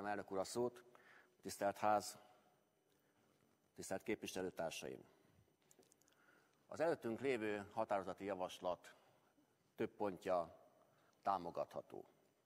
Elnök úr a szót, tisztelt ház, tisztelt képviselőtársaim! Az előttünk lévő határozati javaslat több pontja támogatható.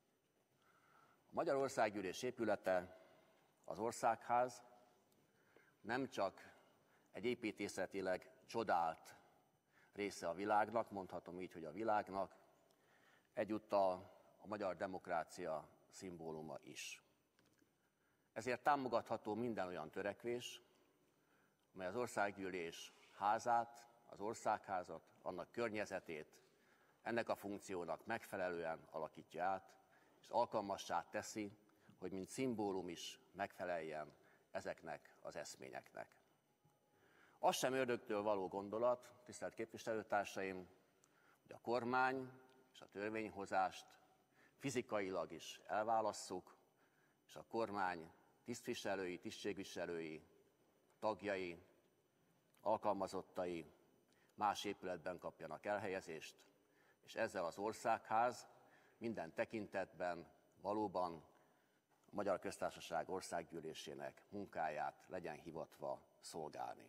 A Magyar Országgyűlés épülete, az Országház nem csak egy építészetileg csodált része a világnak, mondhatom így, hogy a világnak, egyúttal a magyar demokrácia szimbóluma is. Ezért támogatható minden olyan törekvés, mely az Országgyűlés házát, az Országházat, annak környezetét ennek a funkciónak megfelelően alakítja át, és alkalmassá teszi, hogy mint szimbólum is megfeleljen ezeknek az eszményeknek. Az sem ördögtől való gondolat, tisztelt képviselőtársaim, hogy a kormány és a törvényhozást fizikailag is elválasszuk, és a kormány tisztviselői, tisztségviselői, tagjai, alkalmazottai más épületben kapjanak elhelyezést, és ezzel az Országház minden tekintetben valóban a Magyar Köztársaság Országgyűlésének munkáját legyen hivatva szolgálni.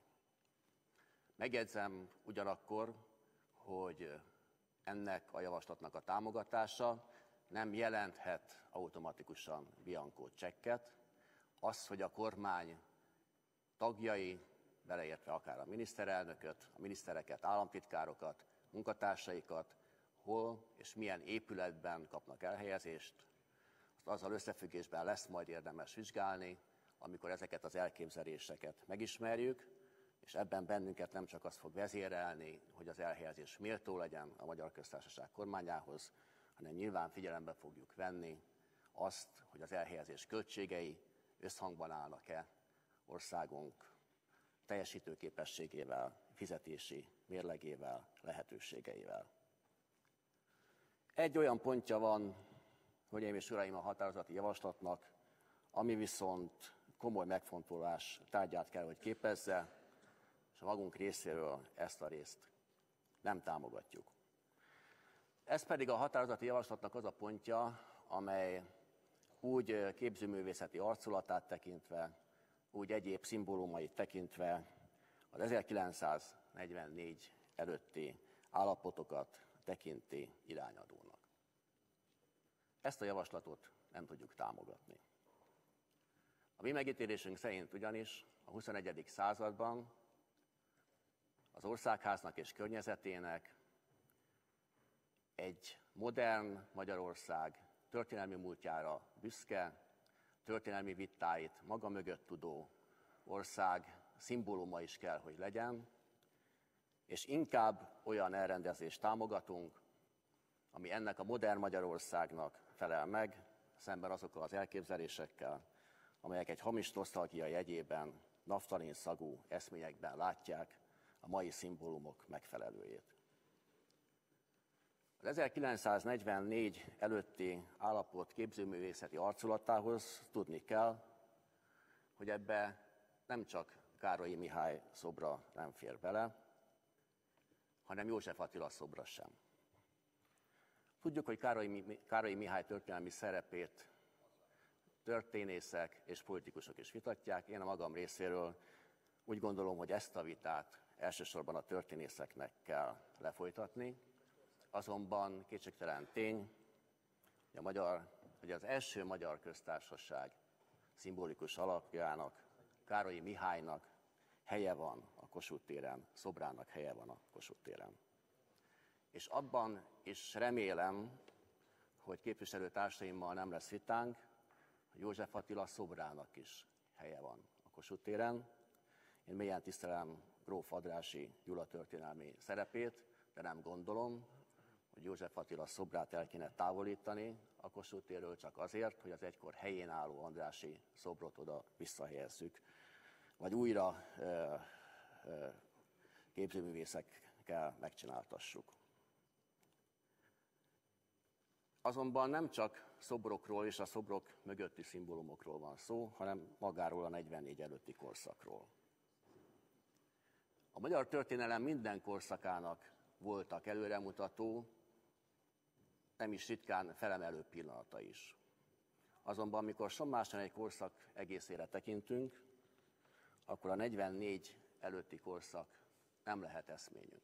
Megjegyzem ugyanakkor, hogy ennek a javaslatnak a támogatása nem jelenthet automatikusan bianco csekket. Az, hogy a kormány tagjai, beleértve akár a miniszterelnököt, a minisztereket, államtitkárokat, munkatársaikat, hol és milyen épületben kapnak elhelyezést, azt azzal összefüggésben lesz majd érdemes vizsgálni, amikor ezeket az elképzeléseket megismerjük, és ebben bennünket nem csak az fog vezérelni, hogy az elhelyezés méltó legyen a Magyar Köztársaság kormányához, hanem nyilván figyelembe fogjuk venni azt, hogy az elhelyezés költségei összhangban állnak-e országunk teljesítőképességével, fizetési mérlegével, lehetőségeivel. Egy olyan pontja van, hölgyeim és uraim, a határozati javaslatnak, ami viszont komoly megfontolás tárgyát kell, hogy képezze, és a magunk részéről ezt a részt nem támogatjuk. Ez pedig a határozati javaslatnak az a pontja, amely úgy képzőművészeti arculatát tekintve, úgy egyéb szimbólumait tekintve az 1944 előtti állapotokat tekinti irányadónak. Ezt a javaslatot nem tudjuk támogatni. A mi megítélésünk szerint ugyanis a 21. században az Országháznak és környezetének egy modern Magyarország történelmi múltjára büszke, történelmi vitáit maga mögött tudó ország szimbóluma is kell, hogy legyen, és inkább olyan elrendezést támogatunk, ami ennek a modern Magyarországnak felel meg, szemben azokkal az elképzelésekkel, amelyek egy hamis nosztalgia jegyében, naftalin szagú eszményekben látják a mai szimbólumok megfelelőjét. Az 1944 előtti állapot képzőművészeti arculatához tudni kell, hogy ebbe nem csak Károlyi Mihály szobra nem fér bele, hanem József Attila szobra sem. Tudjuk, hogy Károlyi Mihály történelmi szerepét történészek és politikusok is vitatják. Én a magam részéről úgy gondolom, hogy ezt a vitát elsősorban a történészeknek kell lefolytatni. Azonban kétségtelen tény, hogy az első magyar köztársaság szimbolikus alapjának, Károlyi Mihálynak helye van a Kossuth téren, szobrának helye van a Kossuth téren. És abban is remélem, hogy képviselőtársaimmal nem lesz vitánk, hogy József Attila szobrának is helye van a Kossuth téren. Én mélyen tisztelem gróf Andrássy Gyula történelmi szerepét, de nem gondolom, hogy József Attila szobrát el kéne távolítani a Kossuth térről csak azért, hogy az egykor helyén álló Andrássy szobrot oda visszahelyezzük, vagy újra képzőművészekkel megcsináltassuk. Azonban nem csak szobrokról és a szobrok mögötti szimbólumokról van szó, hanem magáról a 44 előtti korszakról. A magyar történelem minden korszakának voltak előremutató, nem is ritkán felemelő pillanata is. Azonban, amikor Sommáston korszak egészére tekintünk, akkor a 44 előtti korszak nem lehet eszményünk.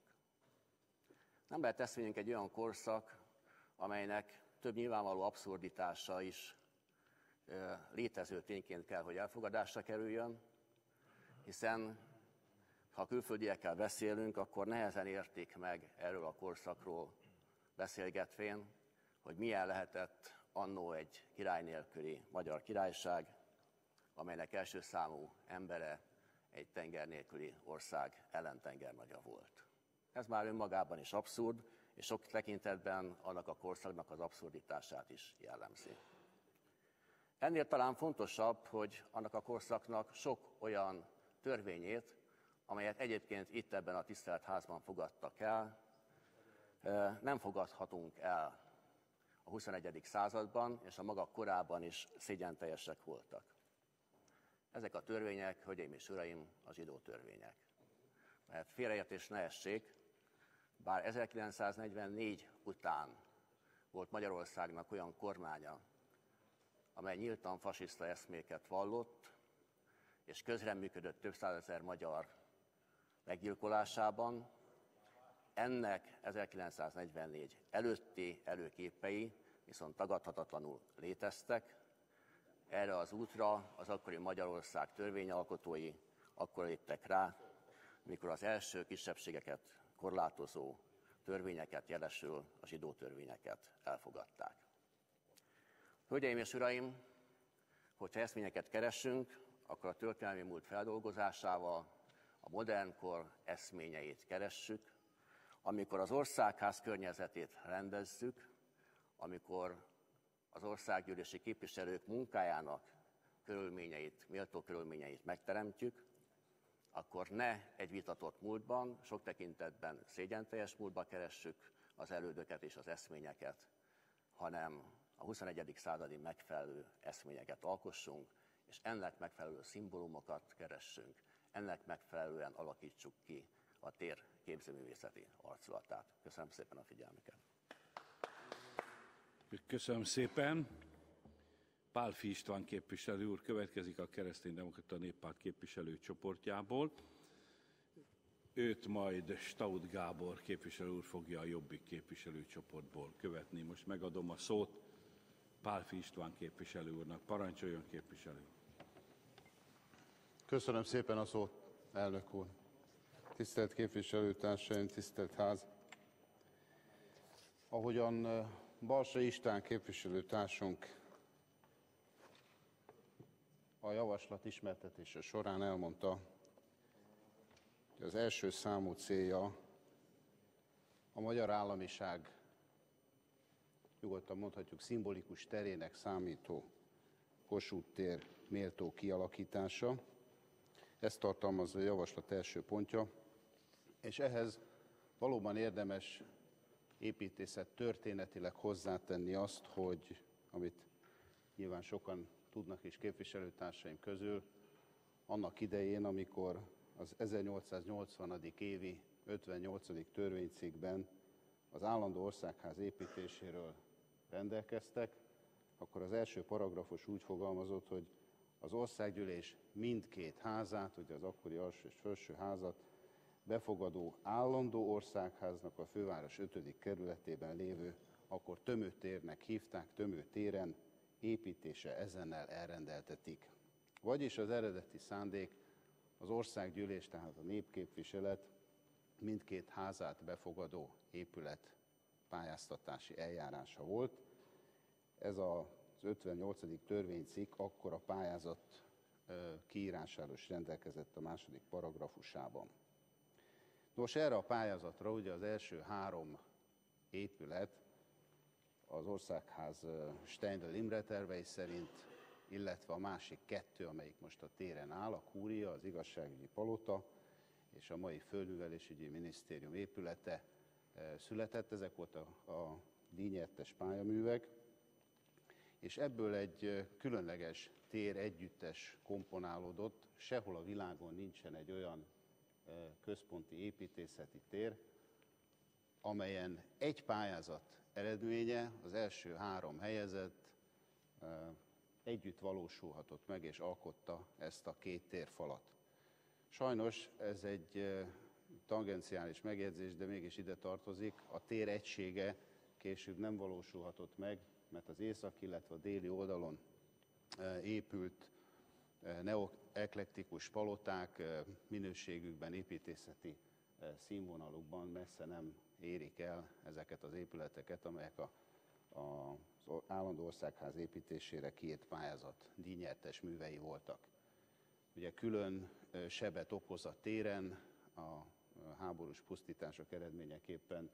Nem lehet eszményünk egy olyan korszak, amelynek több nyilvánvaló abszurditása is létező tényként kell, hogy elfogadásra kerüljön, hiszen ha külföldiekkel beszélünk, akkor nehezen értik meg erről a korszakról beszélgetvén, hogy milyen lehetett annó egy király nélküli magyar királyság, amelynek első számú embere egy tenger nélküli ország ellentengernagy volt. Ez már önmagában is abszurd, és sok tekintetben annak a korszaknak az abszurditását is jellemzi. Ennél talán fontosabb, hogy annak a korszaknak sok olyan törvényét, amelyet egyébként itt ebben a tisztelt házban fogadtak el, nem fogadhatunk el a 21. században, és a maga korában is szégyenteljesek voltak. Ezek a törvények, hölgyeim és uraim, a zsidó törvények. Mert félreértés ne essék, bár 1944 után volt Magyarországnak olyan kormánya, amely nyíltan fasiszta eszméket vallott, és közreműködött több százezer magyar meggyilkolásában, ennek 1944 előtti előképei viszont tagadhatatlanul léteztek. Erre az útra az akkori Magyarország törvényalkotói akkor léptek rá, mikor az első kisebbségeket korlátozó törvényeket, jelesül a zsidó törvényeket elfogadták. Hölgyeim és uraim, hogyha eszményeket keresünk, akkor a történelmi múlt feldolgozásával a modern kor eszményeit keressük, amikor az országház környezetét rendezzük, amikor az országgyűlési képviselők munkájának körülményeit, méltó körülményeit megteremtjük, akkor ne egy vitatott múltban, sok tekintetben szégyenteljes múltba keressük az elődöket és az eszményeket, hanem a 21. századi megfelelő eszményeket alkossunk, és ennek megfelelő szimbólumokat keressünk, ennek megfelelően alakítsuk ki a tér képzőművészeti arculatát. Köszönöm szépen a figyelmüket. Köszönöm szépen. Pálffy István képviselő úr következik a Kereszténydemokrata Néppárt képviselőcsoportjából. Őt majd Staudt Gábor képviselő úr fogja a Jobbik képviselőcsoportból követni. Most megadom a szót Pálffy István képviselő úrnak. Parancsoljon, képviselő! Köszönöm szépen a szót, elnök úr! Tisztelt képviselőtársaim, tisztelt ház! Ahogyan Balsai István képviselőtársunk a javaslat ismertetése során elmondta, hogy az első számú célja a magyar államiság, nyugodtan mondhatjuk, szimbolikus terének számító Kossuth tér méltó kialakítása. Ezt tartalmazza a javaslat első pontja, és ehhez valóban érdemes építészet történetileg hozzátenni azt, hogy amit nyilván sokan tudnak is képviselőtársaim közül, annak idején, amikor az 1880. évi 58. törvénycikkben az állandó országház építéséről rendelkeztek, akkor az első paragrafus úgy fogalmazott, hogy az országgyűlés mindkét házát, ugye az akkori alsó és felső házat, befogadó állandó országháznak a főváros 5. kerületében lévő, akkor Tömőtérnek hívták, Tömőtéren építése ezennel elrendeltetik. Vagyis az eredeti szándék az országgyűlés, tehát a népképviselet mindkét házát befogadó épület pályáztatási eljárása volt. Ez az 58. törvénycikk akkor a pályázat kiírásáról is rendelkezett a második paragrafusában. Nos, erre a pályázatra ugye az első 3 épület az országház Steindl Imre tervei szerint, illetve a másik 2, amelyik most a téren áll, a kúria, az igazságügyi palota és a mai földművelésügyi minisztérium épülete született. Ezek voltak a díjnyertes pályaművek, és ebből egy különleges tér együttes komponálódott. Sehol a világon nincsen egy olyan központi építészeti tér, amelyen egy pályázat eredménye az első 3 helyezett együtt valósulhatott meg, és alkotta ezt a két térfalat. Sajnos ez egy tangenciális megjegyzés, de mégis ide tartozik. A tér egysége később nem valósulhatott meg, mert az északi, illetve a déli oldalon épült neoeklektikus paloták minőségükben, építészeti színvonalukban messze nem érik el ezeket az épületeket, amelyek az állandó országház építésére kiírt pályázat díjnyertes művei voltak. Ugye külön sebet okoz a téren, a háborús pusztítások eredményeképpen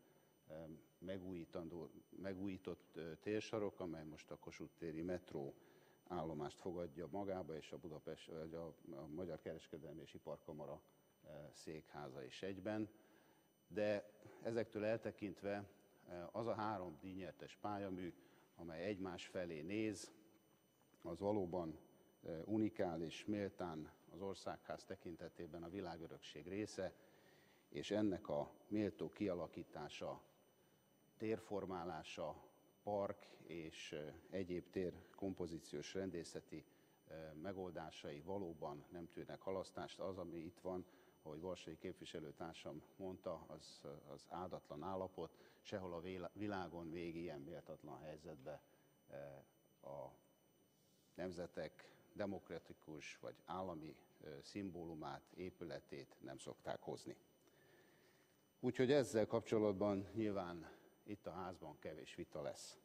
megújított térsarok, amely most a Kossuth téri metró állomást fogadja magába, és a Magyar Kereskedelmi és Iparkamara székháza is egyben. De ezektől eltekintve az a 3 díjnyertes pályamű, amely egymás felé néz, az valóban unikális, méltán az országház tekintetében a világörökség része, és ennek a méltó kialakítása, térformálása, park és egyéb térkompozíciós rendészeti megoldásai valóban nem tűrnek halasztást. Az, ami itt van, ahogy Varsai képviselőtársam mondta, az áldatlan állapot. Sehol a világon még ilyen méltatlan helyzetbe a nemzetek demokratikus vagy állami szimbólumát, épületét nem szokták hozni. Úgyhogy ezzel kapcsolatban nyilván itt a házban kevés vita lesz.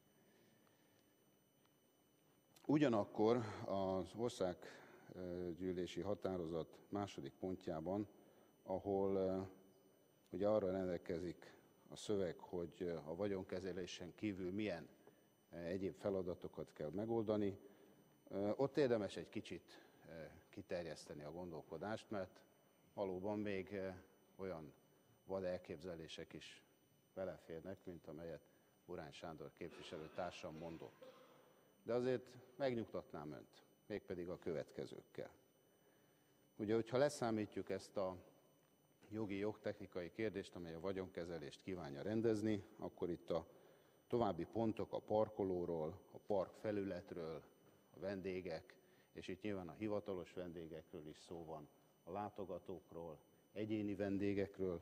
Ugyanakkor az országgyűlési határozat második pontjában, ahol ugye arra rendelkezik a szöveg, hogy a vagyonkezelésen kívül milyen egyéb feladatokat kell megoldani, ott érdemes egy kicsit kiterjeszteni a gondolkodást, mert valóban még olyan vad elképzelések is beleférnek, mint amelyet Urány Sándor képviselőtársam mondott. De azért megnyugtatnám önt, mégpedig a következőkkel. Ugye, hogyha leszámítjuk ezt a jogtechnikai kérdést, amely a vagyonkezelést kívánja rendezni, akkor itt a további pontok a parkolóról, a park felületről, a vendégek, és itt nyilván a hivatalos vendégekről is szó van, a látogatókról, egyéni vendégekről,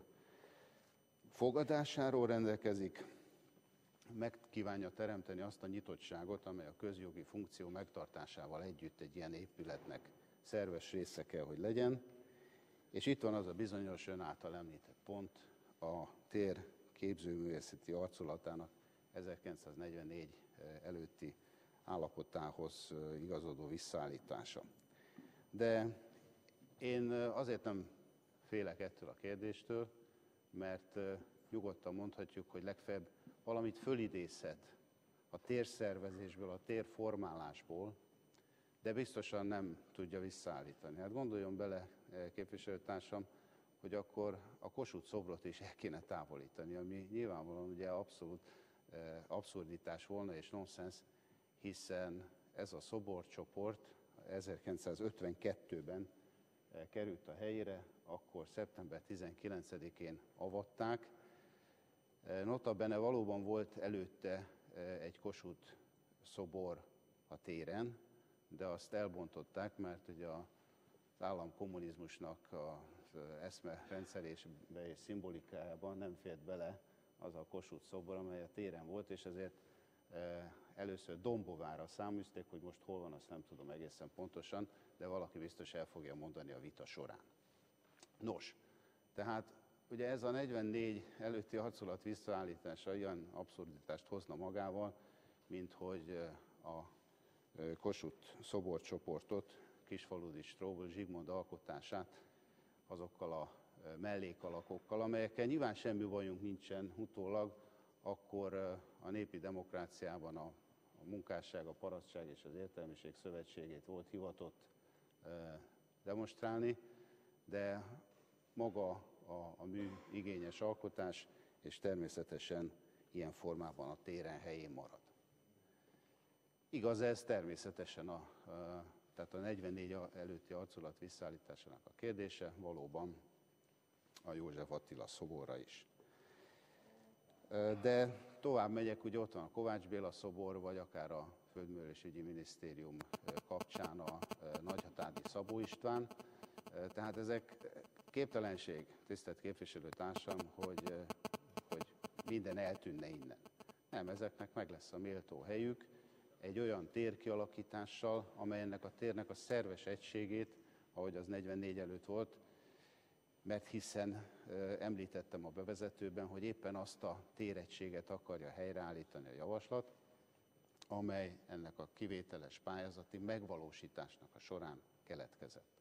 fogadásáról rendelkezik, meg kívánja teremteni azt a nyitottságot, amely a közjogi funkció megtartásával együtt egy ilyen épületnek szerves része kell, hogy legyen. És itt van az a bizonyos ön által említett pont, a tér képzőművészeti arculatának 1944 előtti állapotához igazodó visszaállítása. De én azért nem félek ettől a kérdéstől, mert nyugodtan mondhatjuk, hogy legfeljebb valamit fölidézhet a térszervezésből, a térformálásból, de biztosan nem tudja visszaállítani. Hát gondoljon bele, képviselőtársam, hogy akkor a Kossuth szobrot is el kéne távolítani, ami nyilvánvalóan ugye abszolút abszurditás volna és nonsens, hiszen ez a szoborcsoport 1952-ben került a helyére, akkor szeptember 19-én avatták. Notabene valóban volt előtte egy Kossuth szobor a téren, de azt elbontották, mert ugye az államkommunizmusnak az eszmerendszerésbe és szimbolikájában nem fért bele az a Kossuth szobor, amely a téren volt, és ezért először Dombovára száműzték, hogy most hol van, azt nem tudom egészen pontosan, de valaki biztos el fogja mondani a vita során. Nos, tehát ugye ez a 44 előtti harcolat visszaállítása ilyen abszurditást hozna magával, mint hogy a Kossuth szoborcsoportot, Kisfaludy Stróbl Zsigmond alkotását azokkal a mellékalakokkal, amelyekkel nyilván semmi bajunk nincsen utólag, akkor a népi demokráciában a munkásság, a parasztság és az értelmiség szövetségét volt hivatott demonstrálni, de maga a mű igényes alkotás, és természetesen ilyen formában a téren helyén marad. Igaz ez természetesen tehát a 44 előtti arculat visszaállításának a kérdése, valóban a József Attila szoborra is. De tovább megyek, ugye ott van a Kovács Béla szobor, vagy akár a Földművelésügyi Minisztérium kapcsán a Nagyhatádi Szabó István. Tehát ezek képtelenség, tisztelt képviselőtársam, hogy minden eltűnne innen. Nem, ezeknek meg lesz a méltó helyük egy olyan térkialakítással, amely ennek a térnek a szerves egységét, ahogy az 44 előtt volt, mert hiszen említettem a bevezetőben, hogy éppen azt a téregységet akarja helyreállítani a javaslat, amely ennek a kivételes pályázati megvalósításnak a során keletkezett.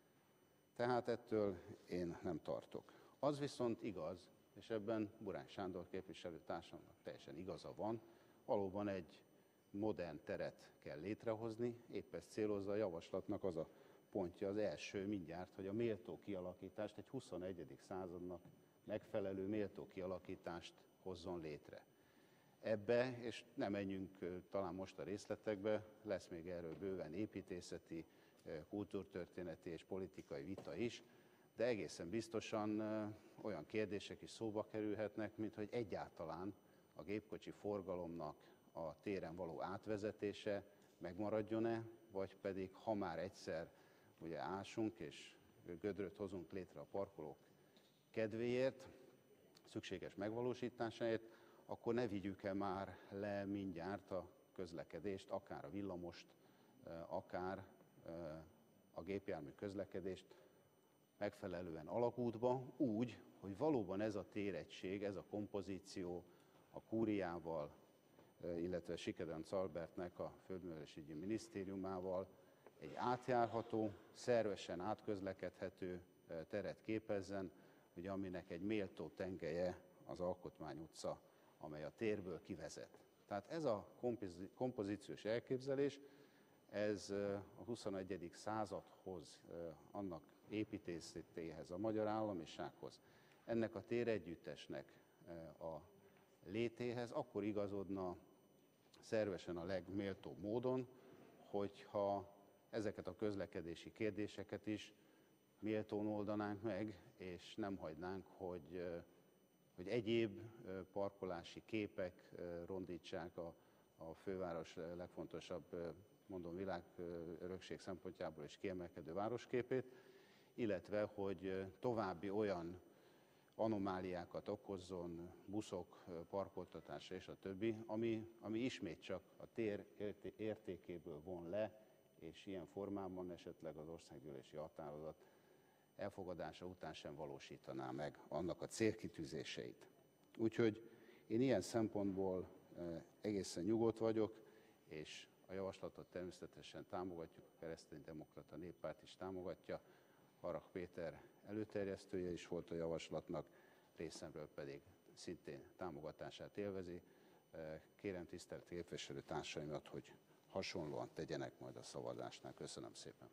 Tehát ettől én nem tartok. Az viszont igaz, és ebben Burány Sándor képviselőtársamnak teljesen igaza van, valóban egy modern teret kell létrehozni, épp ezt célozza a javaslatnak az a pontja, az első mindjárt, hogy a méltó kialakítást, egy 21. századnak megfelelő méltó kialakítást hozzon létre. Ebbe, és nem menjünk talán most a részletekbe, lesz még erről bőven építészeti, kultúrtörténeti és politikai vita is, de egészen biztosan olyan kérdések is szóba kerülhetnek, mint hogy egyáltalán a gépkocsi forgalomnak a téren való átvezetése megmaradjon-e, vagy pedig ha már egyszer ugye ásunk és gödröt hozunk létre a parkolók kedvéért, szükséges megvalósításáért, akkor ne vigyük el már le mindjárt a közlekedést, akár a villamost, akár a gépjármű közlekedést megfelelően alagútba, úgy, hogy valóban ez a téregység, ez a kompozíció a kúriával, illetve Sikedönc Albertnek a Földművelésügyi Minisztériumával egy átjárható, szervesen átközlekedhető teret képezzen, ugye, aminek egy méltó tengelye az Alkotmány utca, amely a térből kivezet. Tehát ez a kompozíciós elképzelés, ez a 21. századhoz, annak építészetéhez, a magyar államisághoz, ennek a téregyüttesnek a létéhez akkor igazodna szervesen a legméltóbb módon, hogyha ezeket a közlekedési kérdéseket is méltón oldanánk meg, és nem hagynánk, hogy egyéb parkolási képek rondítsák a főváros legfontosabb, mondom, világörökség szempontjából is kiemelkedő városképét, illetve hogy további olyan anomáliákat okozzon, buszok parkoltatása és a többi, ami ismét csak a tér értékéből von le, és ilyen formában esetleg az országgyűlési határozat elfogadása után sem valósítaná meg annak a célkitűzéseit. Úgyhogy én ilyen szempontból egészen nyugodt vagyok, és a javaslatot természetesen támogatjuk, a Kereszténydemokrata Néppárt is támogatja, Harag Péter előterjesztője is volt a javaslatnak, részemről pedig szintén támogatását élvezi. Kérem tisztelt képviselőtársaimat, hogy hasonlóan tegyenek majd a szavazásnál. Köszönöm szépen.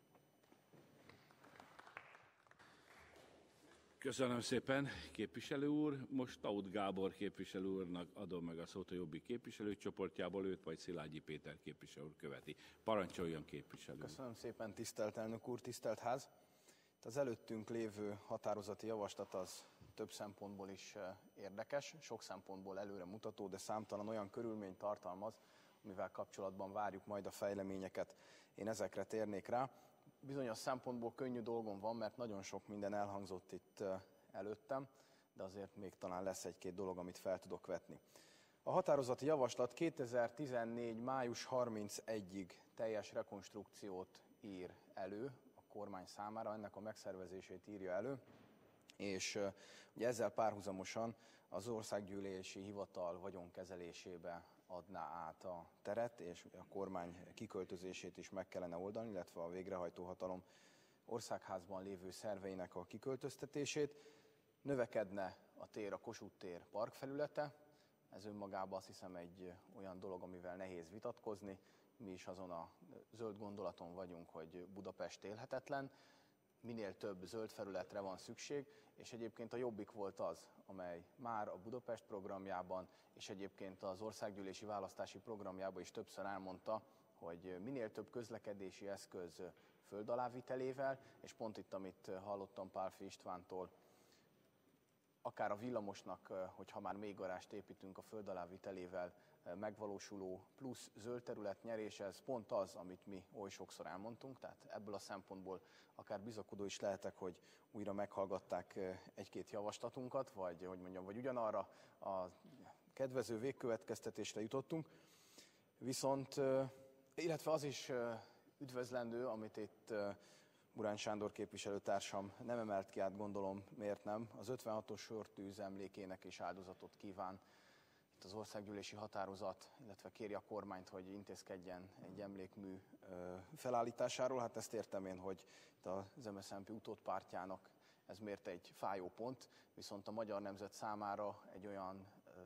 Köszönöm szépen, képviselő úr. Most Tóth Gábor képviselő úrnak adom meg a szót a Jobbik képviselőcsoportjából, őt vagy Szilágyi Péter képviselő úr követi. Parancsoljon, képviselő úr. Köszönöm szépen, tisztelt elnök úr, tisztelt ház. Itt az előttünk lévő határozati javaslat az több szempontból is érdekes, sok szempontból előremutató, de számtalan olyan körülményt tartalmaz, amivel kapcsolatban várjuk majd a fejleményeket. Én ezekre térnék rá. Bizonyos szempontból könnyű dolgom van, mert nagyon sok minden elhangzott itt előttem, de azért még talán lesz egy-két dolog, amit fel tudok vetni. A határozati javaslat 2014. május 31-ig teljes rekonstrukciót ír elő a kormány számára, ennek a megszervezését írja elő, és ugye ezzel párhuzamosan az Országgyűlési Hivatal vagyonkezelésébe adná át a teret, és a kormány kiköltözését is meg kellene oldani, illetve a végrehajtó hatalom országházban lévő szerveinek a kiköltöztetését. Növekedne a tér, a Kossuth tér parkfelülete, ez önmagában azt hiszem egy olyan dolog, amivel nehéz vitatkozni. Mi is azon a zöld gondolaton vagyunk, hogy Budapest élhetetlen, minél több zöld felületre van szükség, és egyébként a Jobbik volt az, amely már a Budapest programjában, és egyébként az országgyűlési választási programjában is többször elmondta, hogy minél több közlekedési eszköz föld alávitelével, és pont itt, amit hallottam Pálffy Istvántól, akár a villamosnak, hogyha már mélygarást építünk, a föld alávitelével megvalósuló plusz zöld terület nyerés, ez pont az, amit mi oly sokszor elmondtunk, tehát ebből a szempontból akár bizakodó is lehetek, hogy újra meghallgatták egy-két javaslatunkat, vagy ugyanarra a kedvező végkövetkeztetésre jutottunk. Viszont, illetve az is üdvözlendő, amit itt Burán Sándor képviselőtársam nem emelt ki, át gondolom miért nem, az 56-os sortűz emlékének is áldozatot kíván itt az országgyűlési határozat, illetve kéri a kormányt, hogy intézkedjen egy emlékmű felállításáról. Hát ezt értem én, hogy itt az MSZNP utódpártjának ez miért egy fájó pont, viszont a magyar nemzet számára egy olyan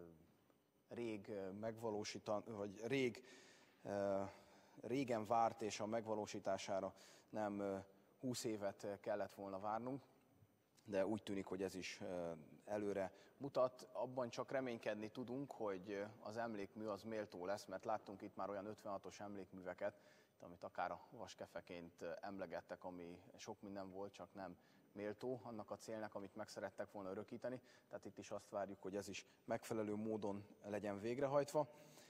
régen várt, és a megvalósítására nem 20 évet kellett volna várnunk, de úgy tűnik, hogy ez is előre mutat. Abban csak reménykedni tudunk, hogy az emlékmű az méltó lesz, mert láttunk itt már olyan 56-os emlékműveket, amit akár a vaskefeként emlegettek, ami sok minden volt, csak nem méltó annak a célnak, amit meg szerettek volna örökíteni. Tehát itt is azt várjuk, hogy ez is megfelelő módon legyen végrehajtva.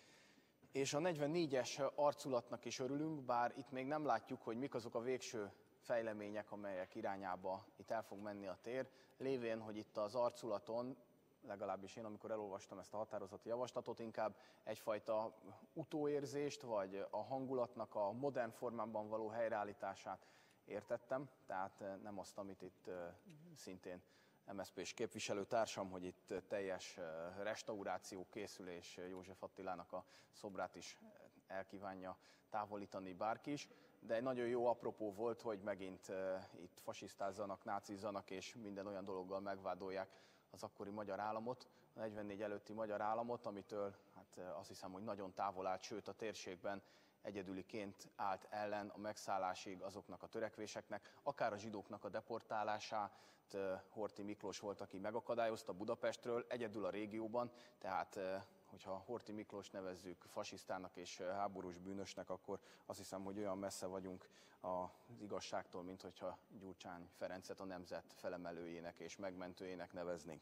És a 44-es arculatnak is örülünk, bár itt még nem látjuk, hogy mik azok a végső fejlemények, amelyek irányába itt el fog menni a tér, lévén, hogy itt az arculaton, legalábbis én, amikor elolvastam ezt a határozati javaslatot, inkább egyfajta utóérzést, vagy a hangulatnak a modern formában való helyreállítását értettem, tehát nem azt, amit itt szintén MSZP-s képviselőtársam, hogy itt teljes restauráció készül, és József Attilának a szobrát is elkívánja távolítani bárki is. De egy nagyon jó apropó volt, hogy megint itt fasisztázzanak, nácizzanak, és minden olyan dologgal megvádolják az akkori magyar államot, a 44 előtti magyar államot, amitől hát azt hiszem, hogy nagyon távol állt, sőt a térségben egyedüliként állt ellen a megszállásig azoknak a törekvéseknek, akár a zsidóknak a deportálását, Horthy Miklós volt, aki megakadályozta Budapestről, egyedül a régióban, tehát hogyha Horthy Miklós nevezzük fasisztának és háborús bűnösnek, akkor azt hiszem, hogy olyan messze vagyunk az igazságtól, mint hogyha Gyurcsány Ferencet a nemzet felemelőjének és megmentőjének neveznénk.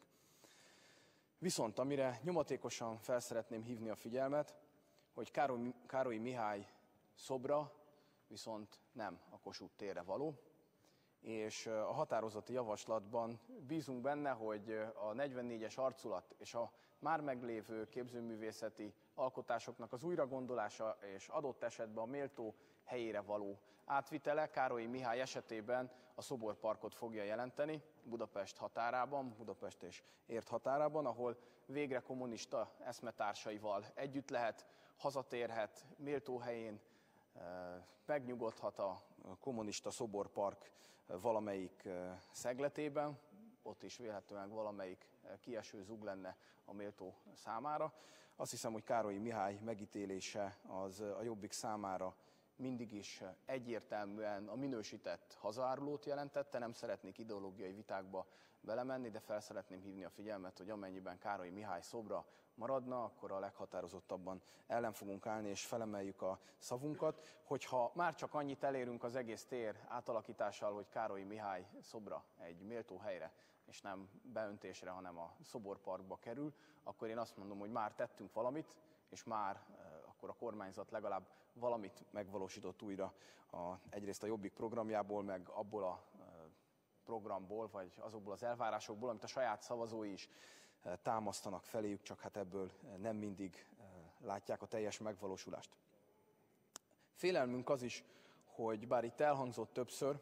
Viszont amire nyomatékosan fel szeretném hívni a figyelmet, hogy Károlyi Mihály szobra viszont nem a Kossuth térre való, és a határozati javaslatban bízunk benne, hogy a 44-es arculat és a már meglévő képzőművészeti alkotásoknak az újragondolása és adott esetben a méltó helyére való átvitele Károlyi Mihály esetében a szoborparkot fogja jelenteni Budapest határában, Budapest és Érd határában, ahol végre kommunista eszmetársaival együtt lehet, hazatérhet, méltó helyén megnyugodhat a kommunista szoborpark valamelyik szegletében, ott is vélhetően valamelyik kieső zug lenne a méltó számára. Azt hiszem, hogy Károlyi Mihály megítélése az a Jobbik számára mindig is egyértelműen a minősített hazaárulót jelentette, nem szeretnék ideológiai vitákba belemenni, de fel szeretném hívni a figyelmet, hogy amennyiben Károlyi Mihály szobra maradna, akkor a leghatározottabban ellen fogunk állni, és felemeljük a szavunkat, hogyha már csak annyit elérünk az egész tér átalakítással, hogy Károlyi Mihály szobra egy méltó helyre, és nem beöntésre, hanem a szoborparkba kerül, akkor én azt mondom, hogy már tettünk valamit, és már akkor a kormányzat legalább valamit megvalósított újra egyrészt a Jobbik programjából, meg abból a programból, vagy azokból az elvárásokból, amit a saját szavazói is támasztanak feléjük, csak hát ebből nem mindig látják a teljes megvalósulást. Félelmünk az is, hogy bár itt elhangzott többször,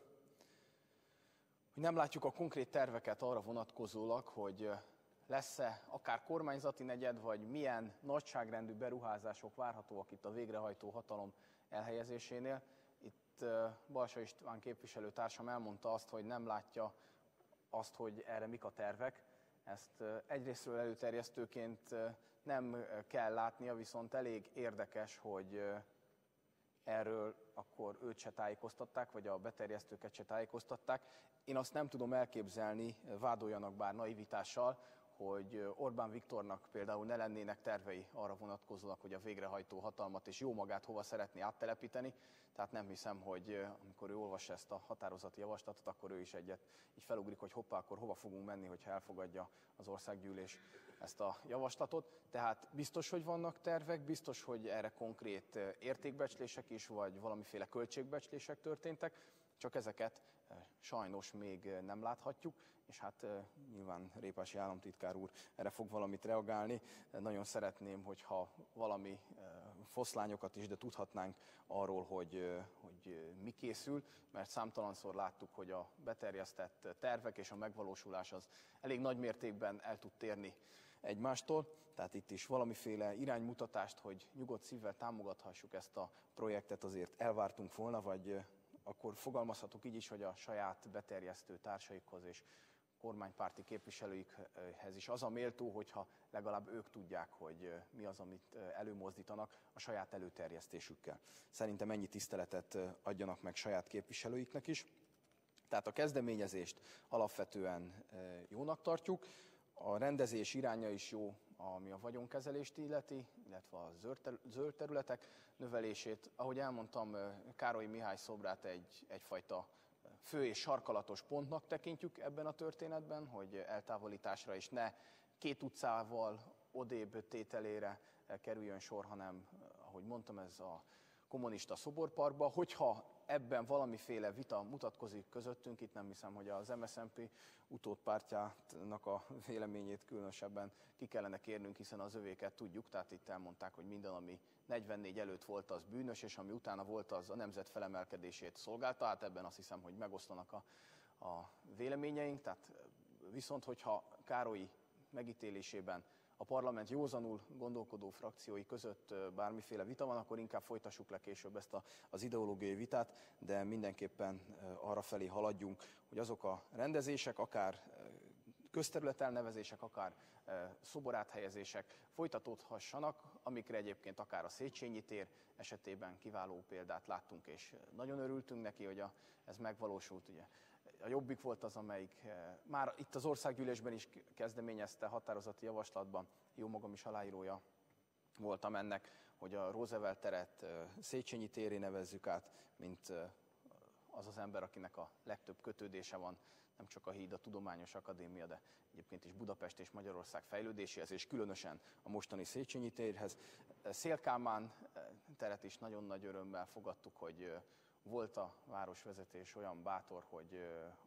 hogy nem látjuk a konkrét terveket arra vonatkozólag, hogy lesz-e akár kormányzati negyed, vagy milyen nagyságrendű beruházások várhatóak itt a végrehajtó hatalom elhelyezésénél. Itt Balsa István képviselőtársam elmondta azt, hogy nem látja azt, hogy erre mik a tervek. Ezt egyrésztről előterjesztőként nem kell látnia, viszont elég érdekes, hogy erről akkor őt se tájékoztatták, vagy a beterjesztőket se tájékoztatták. Én azt nem tudom elképzelni, vádoljanak bár naivitással, hogy Orbán Viktornak például ne lennének tervei arra vonatkozólag, hogy a végrehajtó hatalmat és jó magát hova szeretné áttelepíteni. Tehát nem hiszem, hogy amikor ő olvassa ezt a határozati javaslatot, akkor ő is egyet így felugrik, hogy hoppá, akkor hova fogunk menni, hogyha elfogadja az országgyűlés ezt a javaslatot, tehát biztos, hogy vannak tervek, biztos, hogy erre konkrét értékbecslések is, vagy valamiféle költségbecslések történtek, csak ezeket sajnos még nem láthatjuk, és hát nyilván Répási államtitkár úr erre fog valamit reagálni. Nagyon szeretném, hogyha valami foszlányokat is, de tudhatnánk arról, hogy mi készül, mert számtalanszor láttuk, hogy a beterjesztett tervek és a megvalósulás az elég nagy mértékben el tud térni egymástól. Tehát itt is valamiféle iránymutatást, hogy nyugodt szívvel támogathassuk ezt a projektet, azért elvártunk volna, vagy akkor fogalmazhatok így is, hogy a saját beterjesztő társaikhoz és kormánypárti képviselőikhez is az a méltó, hogyha legalább ők tudják, hogy mi az, amit előmozdítanak a saját előterjesztésükkel. Szerintem ennyi tiszteletet adjanak meg saját képviselőiknek is. Tehát a kezdeményezést alapvetően jónak tartjuk. A rendezés iránya is jó, ami a vagyonkezelést illeti, illetve a zöld területek növelését. Ahogy elmondtam, Károly Mihály szobrát egyfajta fő és sarkalatos pontnak tekintjük ebben a történetben, hogy eltávolításra is ne két utcával odébb tételére kerüljön sor, hanem, ahogy mondtam, ez a kommunista szoborparkba. Hogyha ebben valamiféle vita mutatkozik közöttünk, itt nem hiszem, hogy az MSZNP utódpártjának a véleményét különösebben ki kellene kérnünk, hiszen az övéket tudjuk, tehát itt elmondták, hogy minden, ami 44 előtt volt, az bűnös, és ami utána volt, az a nemzet felemelkedését szolgálta, hát ebben azt hiszem, hogy megoszlanak a véleményeink, tehát viszont hogyha Károlyi megítélésében a parlament józanul gondolkodó frakciói között bármiféle vita van, akkor inkább folytassuk le később ezt az ideológiai vitát, de mindenképpen arrafelé haladjunk, hogy azok a rendezések, akár közterületelnevezések, akár szoboráthelyezések folytatódhassanak, amikre egyébként akár a Széchenyi tér esetében kiváló példát láttunk, és nagyon örültünk neki, hogy ez megvalósult. Ugye. A Jobbik volt az, amelyik már itt az országgyűlésben is kezdeményezte határozati javaslatban, jó magam is aláírója voltam ennek, hogy a Roosevelt teret Széchenyi térré nevezzük át, mint az az ember, akinek a legtöbb kötődése van, nem csak a Híd, a Tudományos Akadémia, de egyébként is Budapest és Magyarország fejlődéséhez, és különösen a mostani Széchenyi térhez. Széll Kálmán teret is nagyon nagy örömmel fogadtuk, hogy volt a városvezetés olyan bátor, hogy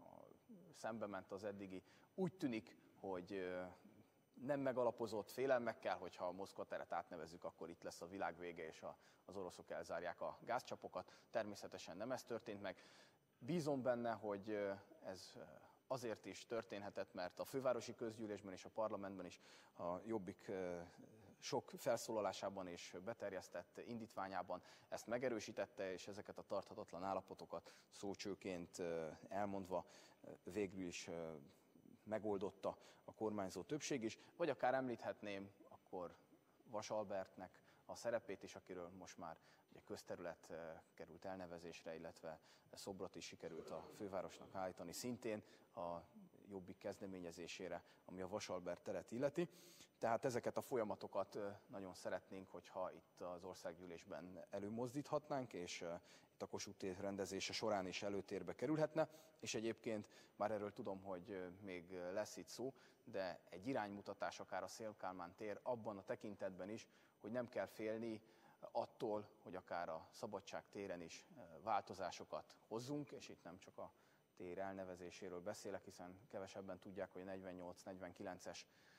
szembe ment az eddigi. Úgy tűnik, hogy nem megalapozott félelmekkel, hogyha a Moszkva teret átnevezzük, akkor itt lesz a világ vége, és az oroszok elzárják a gázcsapokat. Természetesen nem ez történt meg. Bízom benne, hogy ez azért is történhetett, mert a fővárosi közgyűlésben és a parlamentben is a Jobbik sok felszólalásában és beterjesztett indítványában ezt megerősítette, és ezeket a tarthatatlan állapotokat szócsőként elmondva végül is megoldotta a kormányzó többség is, vagy akár említhetném akkor Vas Albertnek a szerepét is, akiről most már ugye közterület került elnevezésre, illetve szobrot is sikerült a fővárosnak állítani, szintén a Jobbik kezdeményezésére, ami a Vas Albert teret illeti. Tehát ezeket a folyamatokat nagyon szeretnénk, hogyha itt az országgyűlésben előmozdíthatnánk, és itt a Kossuth tér rendezése során is előtérbe kerülhetne, és egyébként már erről tudom, hogy még lesz itt szó, de egy iránymutatás akár a Széll Kálmán tér abban a tekintetben is, hogy nem kell félni attól, hogy akár a Szabadság téren is változásokat hozzunk, és itt nem csak a tér elnevezéséről beszélek, hiszen kevesebben tudják, hogy a 48-49-es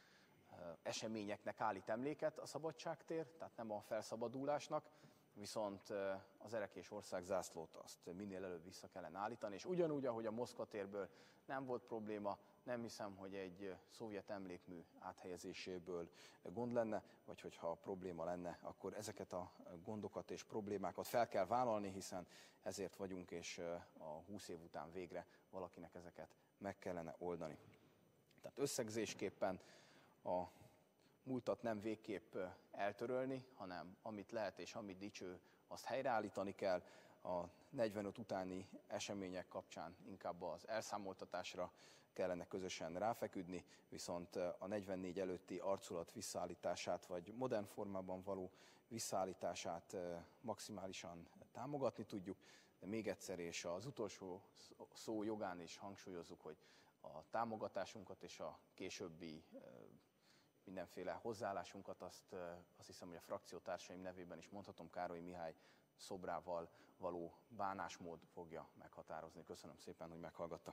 eseményeknek állít emléket a Szabadság tér, tehát nem a felszabadulásnak, viszont az Erekés országzászlót azt minél előbb vissza kellene állítani, és ugyanúgy, ahogy a Moszkva térből nem volt probléma, nem hiszem, hogy egy szovjet emlékmű áthelyezéséből gond lenne, vagy hogyha probléma lenne, akkor ezeket a gondokat és problémákat fel kell vállalni, hiszen ezért vagyunk, és a 20 év után végre valakinek ezeket meg kellene oldani. Tehát összegzésképpen a múltat nem végképp eltörölni, hanem amit lehet és amit dicső, azt helyreállítani kell. A 45 utáni események kapcsán inkább az elszámoltatásra kellene közösen ráfeküdni, viszont a 44 előtti arculat visszaállítását, vagy modern formában való visszaállítását maximálisan támogatni tudjuk. De még egyszer, és az utolsó szó jogán is hangsúlyozzuk, hogy a támogatásunkat és a későbbi mindenféle hozzáállásunkat azt hiszem, hogy a frakciótársaim nevében is mondhatom, Károly Mihály szobrával való bánásmód fogja meghatározni. Köszönöm szépen, hogy meghallgattak.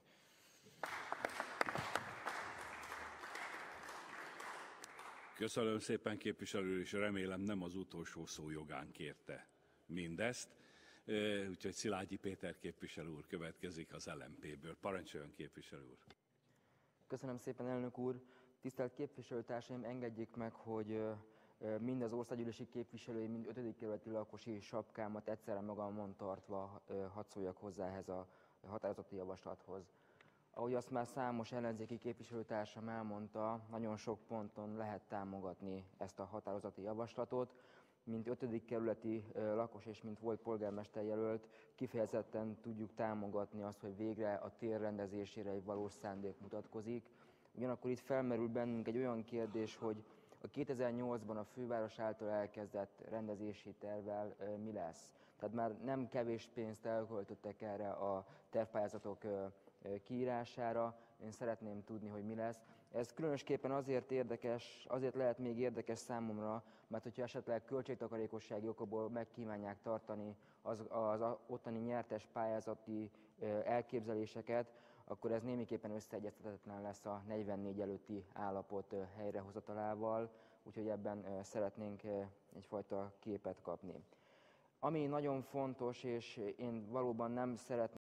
Köszönöm szépen, képviselő, és remélem nem az utolsó szó jogán kérte mindezt. Úgyhogy Szilágyi Péter képviselő úr következik az LMP-ből. Parancsoljon, képviselő úr! Köszönöm szépen, elnök úr! Tisztelt képviselőtársaim, engedjék meg, hogy mind az országgyűlési képviselői, mind 5. kerületi lakosi sapkámat egyszerre magamon tartva hadd szóljak hozzá ehhez a határozati javaslathoz. Ahogy azt már számos ellenzéki képviselőtársam elmondta, nagyon sok ponton lehet támogatni ezt a határozati javaslatot. Mint 5. kerületi lakos és mint volt polgármester jelölt, kifejezetten tudjuk támogatni azt, hogy végre a tér rendezésére egy valós szándék mutatkozik. Ugyanakkor itt felmerül bennünk egy olyan kérdés, hogy a 2008-ban a főváros által elkezdett rendezési tervvel mi lesz. Tehát már nem kevés pénzt elköltöttek erre a tervpályázatok kiírására. Én szeretném tudni, hogy mi lesz. Ez különösképpen azért érdekes, azért lehet még érdekes számomra, mert hogyha esetleg költségtakarékossági okokból megkívánják tartani az ottani nyertes pályázati elképzeléseket, akkor ez némiképpen összeegyeztethetetlen lesz a 44 előtti állapot helyrehozatalával, úgyhogy ebben szeretnénk egyfajta képet kapni. Ami nagyon fontos, és én valóban nem szeretném,